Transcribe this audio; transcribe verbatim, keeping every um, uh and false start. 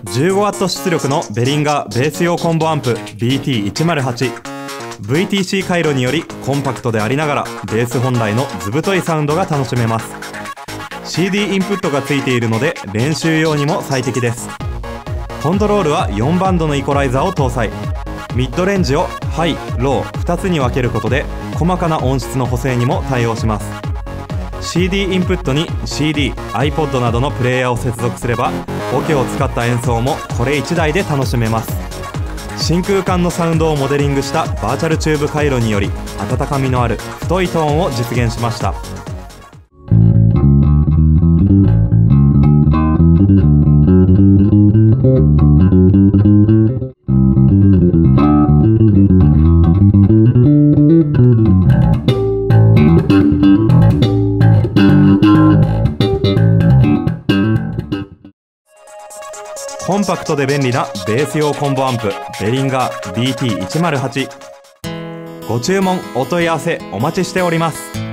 じゅうごワット 出力のベリンガーベース用コンボアンプ ビーティーいちまるはち。ブイティーシー 回路によりコンパクトでありながらベース本来の図太いサウンドが楽しめます。 シーディー インプットがついているので練習用にも最適です。コントロールはよんバンドのイコライザーを搭載。ミッドレンジをハイ・ローふたつに分けることで細かな音質の補正にも対応します。 シーディー インプットに シーディー、iPod などのプレイヤーを接続すればオケを使った演奏もこれいちだいで楽しめます。真空管のサウンドをモデリングしたバーチャルチューブ回路により温かみのある太いトーンを実現しました。コンパクトで便利なベース用コンボアンプベリンガー ビーティーいちまるはち。ご注文お問い合わせお待ちしております。